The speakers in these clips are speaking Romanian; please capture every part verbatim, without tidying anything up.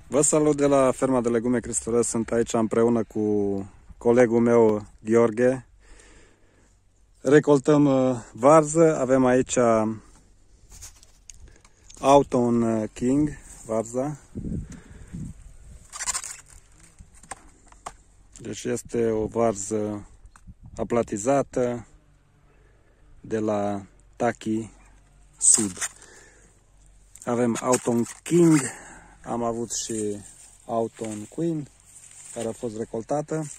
Vă salut de la ferma de legume Cristores. Sunt aici împreună cu colegul meu Gheorghe. Recoltăm varză. Avem aici Autumn King, varza. Deci este o varză aplatizată de la Taki Seed. Avem Autumn King, am avut și Autumn Queen, care a fost recoltată.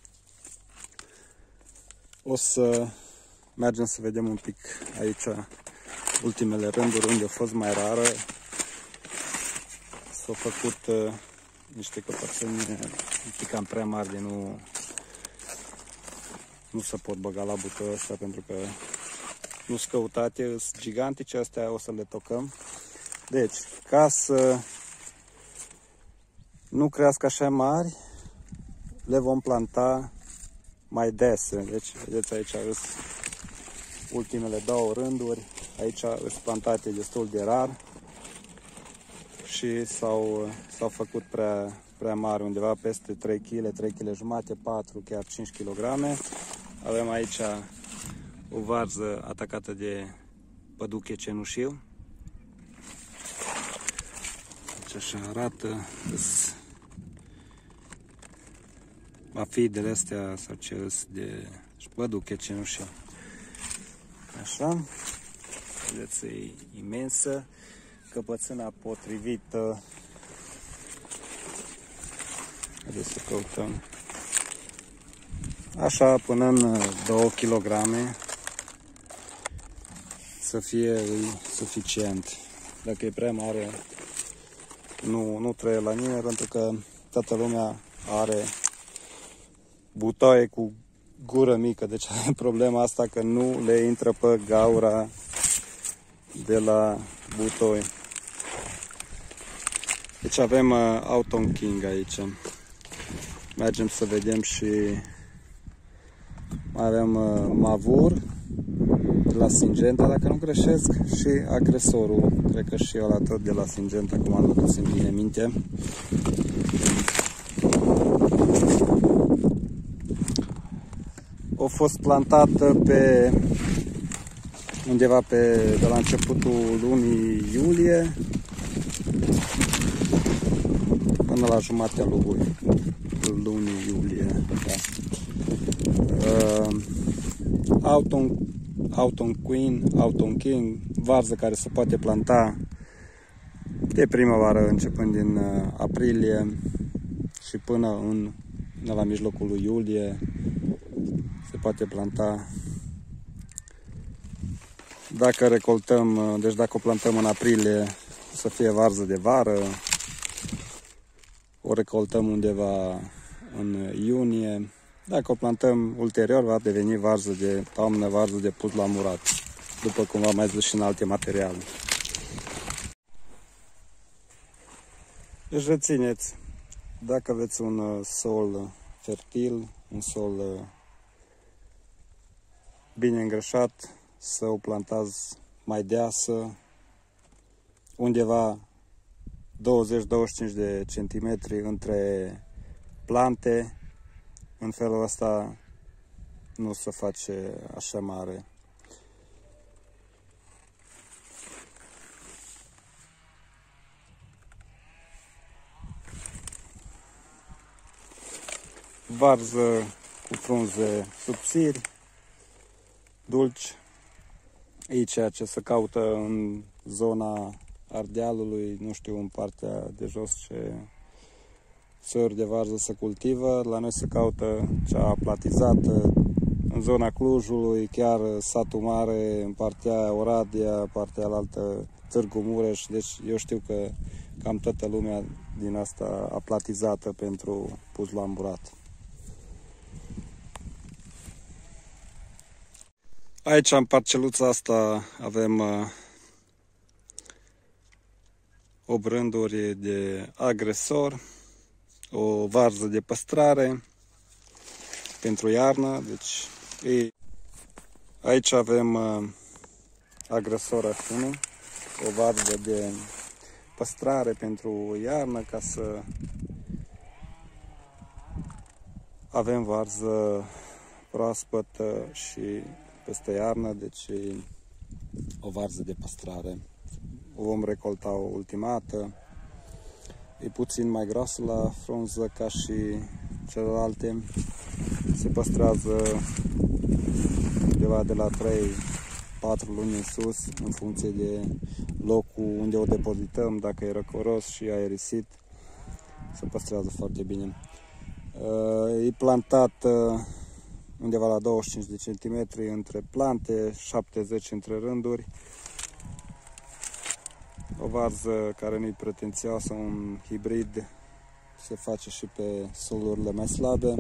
O să mergem să vedem un pic aici ultimele rânduri unde a fost mai rară. S-au făcut uh, niște căpățâni un pic cam prea mari, de nu, nu se pot băga la butul ăsta pentru că nu sunt căutate, sunt gigantice, astea o să le tocăm. Deci, ca să nu crească așa mari, le vom planta mai dese. Deci, vedeți aici sunt ultimele două rânduri. Aici sunt plantate destul de rar și s-au s-au făcut prea, prea mari, undeva peste trei kilograme, trei kilograme jumate, patru, chiar cinci kilograme. Avem aici o varză atacată de păduche cenușiu. Deci așa arată. Afidele astea sau ce de păduche cenușiu. Așa. Vedeți, e imensă. Căpățâna potrivită. Haideți să căutăm. Așa, până în două kilograme să fie suficient. Dacă e prea mare, nu, nu trebuie la nimeni, pentru că toată lumea are butoaie cu gură mică. Deci avem problema asta că nu le intră pe gaura de la butoi. Deci avem uh, Autumn King aici. Mergem să vedem și mai avem uh, Mavur de la Syngenta, dacă nu greșesc, și Agresorul, cred că și ăla tot de la Syngenta, cum am adus în bine minte. A fost plantată pe undeva pe, de la începutul lunii iulie până la jumatea lui lunii iulie. Da. Uh, Autumn, Autumn Queen, Autumn King, varză care se poate planta de primăvară, începând din uh, aprilie și până în până la mijlocul lui iulie. Se poate planta. Dacă recoltăm, deci dacă o plantăm în aprilie, să fie varză de vară. O recoltăm undeva în iunie. Dacă o plantăm ulterior, va deveni varză de toamnă, varză de pus la murat, după cum v-am mai zis și în alte materiale. Deci rețineți, dacă aveți un sol fertil, un sol bine îngrășat, să o plantați mai deasă, undeva douăzeci douăzeci și cinci de centimetri între plante. În felul ăsta nu se face așa mare. Varză cu frunze subțiri, dulci. E ceea ce se caută în zona Ardealului, nu știu, în partea de jos ce soiuri de varză se cultivă. La noi se caută cea aplatizată, în zona Clujului, chiar Satul Mare, în partea Oradea, partea alaltă Târgu Mureș. Deci eu știu că cam toată lumea din asta aplatizată pentru pus la murat. Aici, în parceluța asta, avem uh, opt rânduri de Agresor, o varză de păstrare pentru iarnă. Deci, e... aici avem uh, Agresor F unu, o varză de păstrare pentru iarnă, ca să avem varză proaspătă și peste iarnă, deci o varză de păstrare. O vom recolta o ultima dată. E puțin mai groasă la frunză ca și celelalte. Se păstrează undeva de la trei patru luni în sus, în funcție de locul unde o depozităm, dacă e răcoros și aerisit, se păstrează foarte bine. E plantat undeva la douăzeci și cinci de centimetri între plante, șaptezeci între rânduri. O varză care nu-i pretențioasă, un hibrid, se face și pe solurile mai slabe.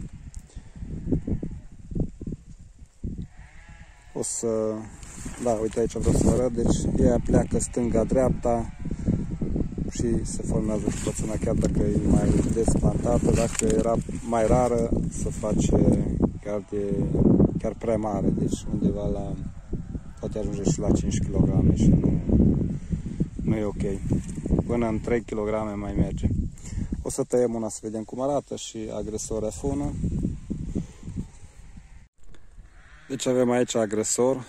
O să... Da, uite aici vreau să vă arăt, deci ea pleacă stânga-dreapta și se formează căpățâna, chiar dacă e mai des plantată. Dacă era mai rară, se face chiar, de, chiar prea mare, deci undeva la... poate ajunge și la cinci kilograme și nu, nu e ok. Până în trei kilograme mai merge. O să tăiem una să vedem cum arată și agresor F unu. Deci avem aici agresor.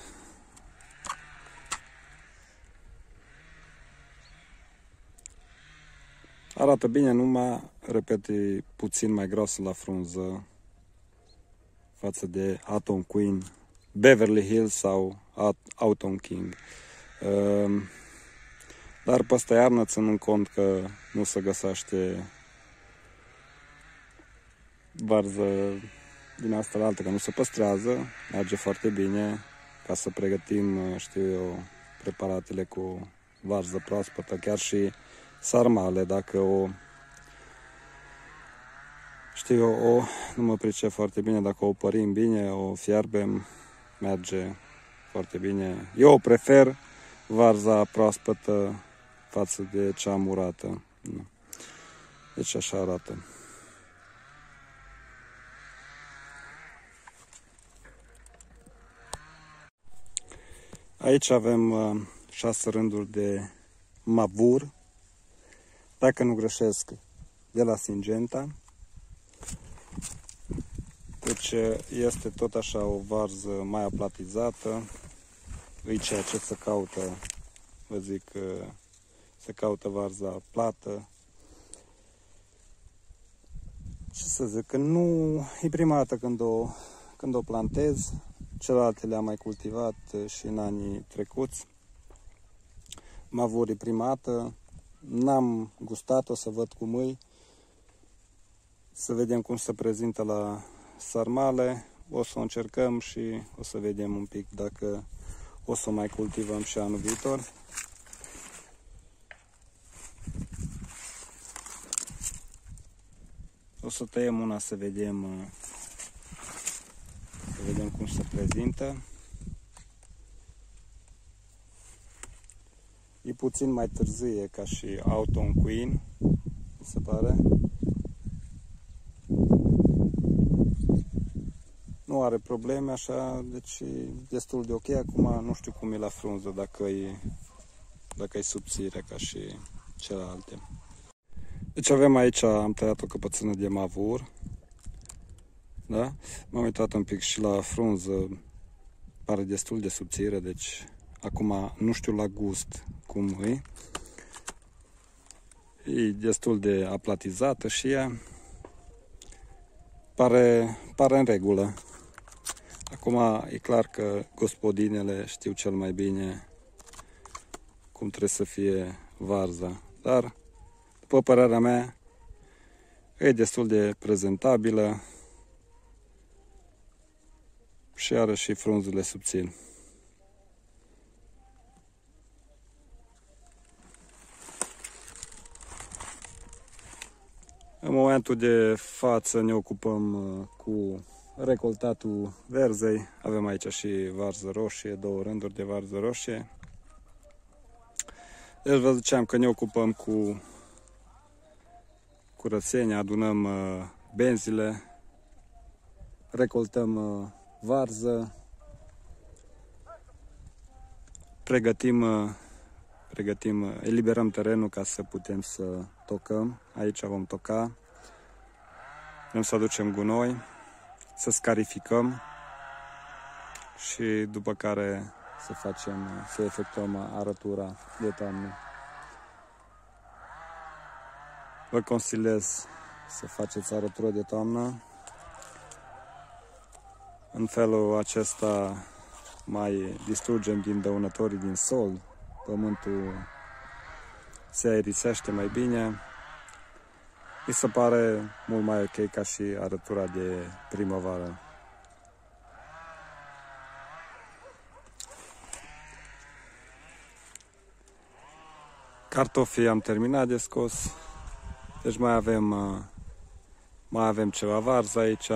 Arată bine, numai, repet, e puțin mai gros la frunză față de Atom Queen, Beverly Hills sau Autumn King. Dar peste iarnă, ținând cont că nu se găsește varză din asta la altă, că nu se păstrează, merge foarte bine ca să pregătim, știu eu, preparatele cu varză proaspătă, chiar și sarmale, dacă o, știu eu, o, nu mă pricep foarte bine, dacă o părim bine, o fierbem, merge foarte bine. Eu o prefer varza proaspătă față de cea murată. Deci așa arată. Aici avem uh, șase rânduri de Mavur, dacă nu greșesc, de la Syngenta. Deci este tot așa o varză mai aplatizată, e ceea ce se caută, vă zic, se caută varza plată. Ce să zic, că nu e prima dată când o, când o plantez, celelalte le-am mai cultivat și în anii trecuți. Mavur e prima dată, n-am gustat, o să văd cum îi, să vedem cum se prezintă la sarmale, o să o încercăm și o să vedem un pic dacă o să mai cultivăm și anul viitor. O să tăiem una să vedem, să vedem cum se prezintă. E puțin mai târzie ca și Autumn Queen, mi se pare. Nu are probleme așa, deci e destul de ok. Acum nu știu cum e la frunză, dacă e, dacă e subțire ca și celelalte. Deci avem aici, am tăiat o căpățână de Mavur. Da? M-am uitat un pic și la frunză, pare destul de subțire, deci acum nu știu la gust cum e. E destul de aplatizată și ea pare, pare în regulă. Acum e clar că gospodinele știu cel mai bine cum trebuie să fie varza, dar după părerea mea e destul de prezentabilă și are și frunzele subțiri. În momentul de față ne ocupăm cu recoltatul verzei. Avem aici și varză roșie, două rânduri de varză roșie. Deci vă ziceam că ne ocupăm cu curățenia, adunăm benzile, recoltăm varză, pregătim, pregătim, eliberăm terenul ca să putem să tocăm. Aici vom toca. Vrem să aducem gunoi, să scarificăm și după care să facem, să efectuăm arătura de toamnă. Vă consiliez să faceți arătură de toamnă. În felul acesta mai distrugem din dăunătorii din sol, pământul se aerisește mai bine. Mi se pare mult mai ok ca și arătura de primăvară. Cartofii am terminat de scos, deci mai avem, mai avem ceva varză aici.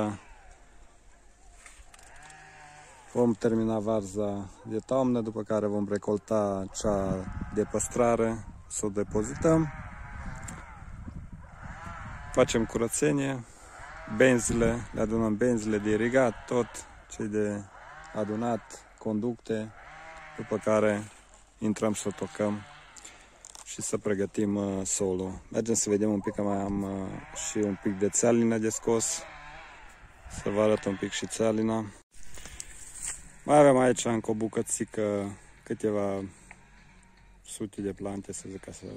Vom termina varza de toamnă, după care vom recolta cea de păstrare, să o depozităm. Facem curățenie, benzile, le adunăm benzile de irigat, tot ce de adunat, conducte, după care intrăm să tocăm și să pregătim solul. Mergem să vedem un pic, că mai am și un pic de țealină de scos, să vă arăt un pic și țealina. Mai avem aici încă o bucățică, câteva sute de plante, să zic așa,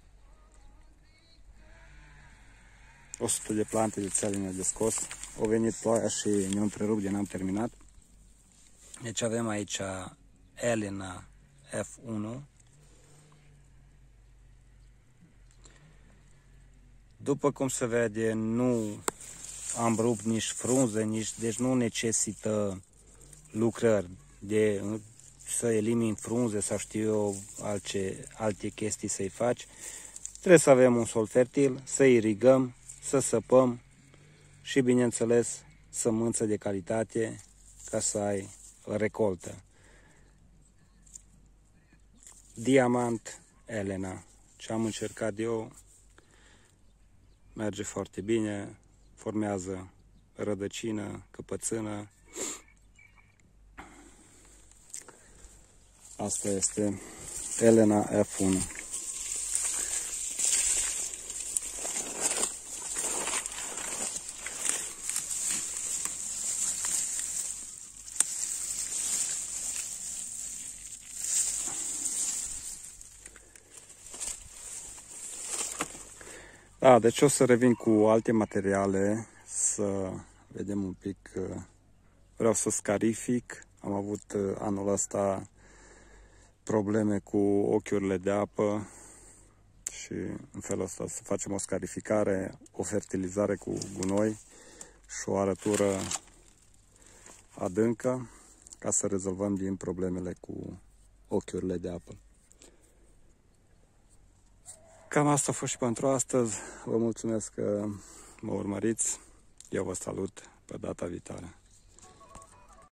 o sută de plante de țealină de scos. Au venit ploaia și ne-au întrerupt de n-am terminat. Deci avem aici Elena F unu. După cum se vede, nu am rupt nici frunze, nici, deci nu necesită lucrări de să elimini frunze sau știu eu alte, alte chestii să-i faci. Trebuie să avem un sol fertil, să irigăm, să săpăm și, bineînțeles, sămânță de calitate ca să ai recoltă. Diamant Elena. Ce am încercat eu merge foarte bine, formează rădăcină, căpățână. Asta este Elena F unu. Da, deci o să revin cu alte materiale, să vedem un pic. Vreau să scarific. Am avut anul ăsta probleme cu ochiurile de apă și în felul ăsta să facem o scarificare, o fertilizare cu gunoi și o arătură adâncă ca să rezolvăm din problemele cu ochiurile de apă. Cam asta a fost și pentru astăzi. Vă mulțumesc că mă urmăriți. Eu vă salut pe data viitoare.